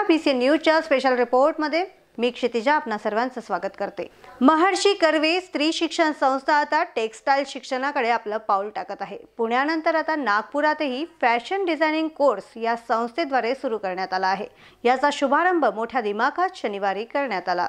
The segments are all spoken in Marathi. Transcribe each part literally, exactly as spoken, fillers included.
बीसीएन न्यूजच्या स्पेशल रिपोर्टमध्ये मी क्षितिजा आपणा सर्वांचं स्वागत करते। महर्षी कर्वे स्त्री शिक्षण संस्था आता टेक्सटाईल शिक्षणाकडे आपलं पाऊल टाकत आहे। पुण्यानंतर आता नागपुरातही फॅशन डिझायनिंग कोर्स या संस्थेद्वारे सुरू करण्यात आला आहे। याचा शुभारंभ मोठ्या दिमाखात शनिवारी करण्यात आला।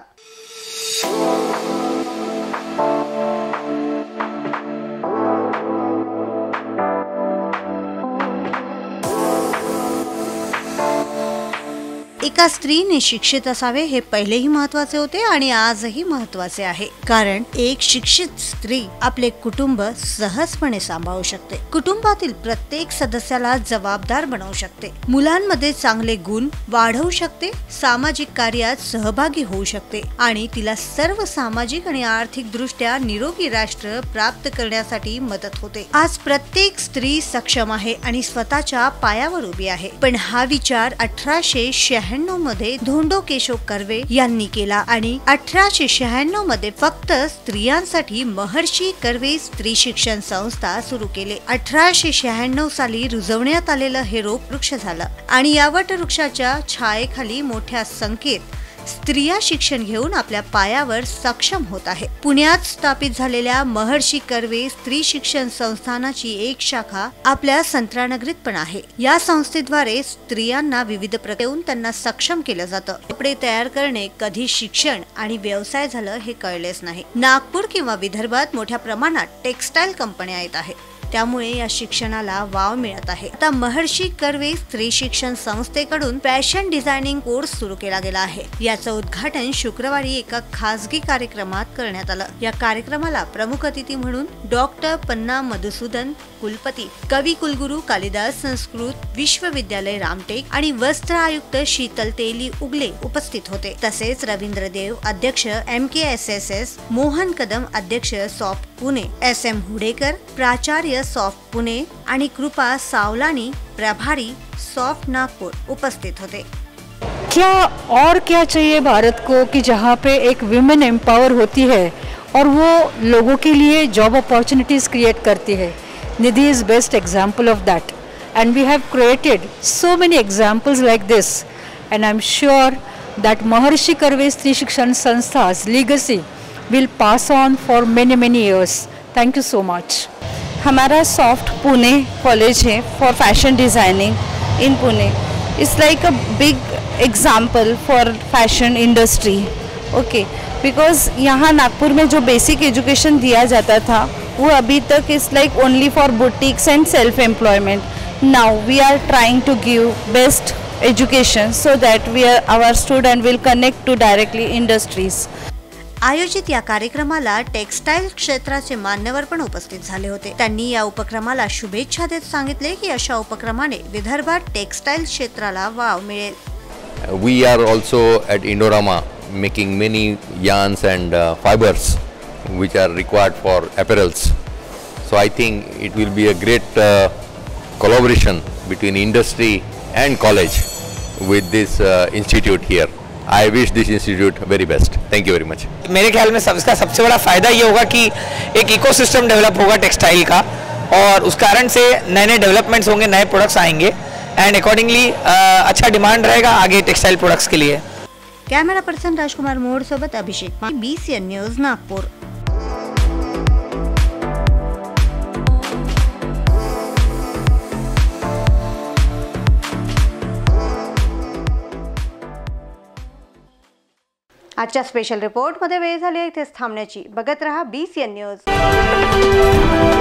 एका स्त्रीने शिक्षित असावे हे पहिलेही महत्त्वाचे होते आणि आजही महत्त्वाचे आहे, कारण एक शिक्षित स्त्री आपले कुटुंब सहजपणे सांभाळू शकते, कुटुंबातील प्रत्येक सदस्याला जबाबदार बनवू शकते, मुलांमध्ये चांगले गुण वाढवू शकते, सामाजिक कार्यात सहभागी होऊ शकते आणि तिला सर्व सामाजिक आणि आर्थिक दृष्ट्या निरोगी राष्ट्र प्राप्त करण्यासाठी मदत होते। आज प्रत्येक स्त्री सक्षम आहे आणि स्वतःच्या पायावर उभी आहे, पण हा विचार अठराशे शहाण्णव मध्ये धोंडो केशव कर्वे यांनी केला आणि अठराशे शहाण्णव मध्ये फक्त स्त्रियांसाठी महर्षी कर्वे स्त्री शिक्षण संस्था सुरू केले। अठराशे शहाण्णव साली रुजवण्यात आलेलं हे रोप वृक्ष झालं आणि या वटवृक्षाच्या छायेखाली मोठ्या संख्येत स्त्रिया शिक्षण घेऊन आपल्या पायावर सक्षम होत आहे। पुण्यात स्थापित झालेल्या महर्षी कर्वे स्त्री शिक्षण संस्थानाची एक शाखा आपल्या संत्रानगरीत पण आहे। या संस्थेद्वारे स्त्रियांना विविध प्रकारे त्यांना सक्षम केलं जातं। कपडे तयार करणे कधी शिक्षण आणि व्यवसाय झालं हे कळलेच नाही। नागपूर किंवा विदर्भात मोठ्या प्रमाणात टेक्सटाईल कंपन्या येत आहेत, त्यामुळे या शिक्षणाला वाव मिळत आहे। आता महर्षी कर्वे स्त्री शिक्षण संस्थेकडून फॅशन डिझायनिंग कोर्स सुरू केला गेला आहे। याचं उद्घाटन शुक्रवारी एका खासगी कार्यक्रमात करण्यात आलं। या कार्यक्रमाला प्रमुख अतिथी म्हणून डॉक्टर पन्ना मधुसूदन कुलपती, कवी कुलगुरू कालिदास संस्कृत विश्वविद्यालय रामटेक आणि वस्त्र आयुक्त शीतल तेली उगले उपस्थित होते। तसेच रवींद्र देव अध्यक्ष M K S S S, Mohan Kadam अध्यक्ष soft Pune, S M Hudekar प्राचार्य सॉफ्ट पुणे आणि कृपा सावलानी प्रभारी सॉफ्ट नागपुर उपस्थित होते। क्या और क्या चाहिए भारत को कि जहाँ पे एक विमेन एम्पावर होती है और वो लोगों के लिए जॉब अपॉर्चुनिटीज क्रिएट करती है। Nidhi is best example of that, and we have created so many examples like this, and I'm sure that Maharshi Karve Stri Shikshan Sanstha's legacy will pass on for many many years. Thank you so much. हमारा सॉफ्ट पुणे कॉलेज है for fashion designing in Pune it's like a big example for fashion industry. Okay, because यहाँ नागपुर में जो बेसिक एजुकेशन दिया जाता था वो अभी तक is like only for boutiques and self employment. Now we are trying to give best education so that we are our student will connect to directly industries. आयोजित या कार्यक्रमाला टेक्सटाईल क्षेत्राचे मान्यवर पण उपस्थित झाले होते। त्यांनी या उपक्रमाला शुभेच्छा देत सांगितले की अशा उपक्रमाने विदर्भात टेक्सटाईल क्षेत्राला वाव मिळेल। We are also at Indorama making many yarns and uh, fibers which are required for apparels. So I think it will be a great uh, collaboration between industry and college with this uh, institute here. I wish this institute very best. Thank you very much. मेरे ख्याल में सबका सबसे बड़ा फ़ायदा ये होगा कि एक इकोसिस्टम डेवलप होगा टेक्सटाइल का, और उस कारण से नए नए डेवलपमेंट्स होंगे, नए प्रोडक्ट्स आएंगे एंड अकॉर्डिंगली अच्छा डिमांड रहेगा आगे टेक्सटाइल प्रोडक्ट्स के लिए। कॅमेरा पर्सन राजकुमार मोड सोबत अभिषेक, बीसीएन न्यूज नागपूर। आजच्या स्पेशल रिपोर्टमध्ये वेळ झाली आहे इथेच थांबण्याची। बघत रहा बीसीएन न्यूज।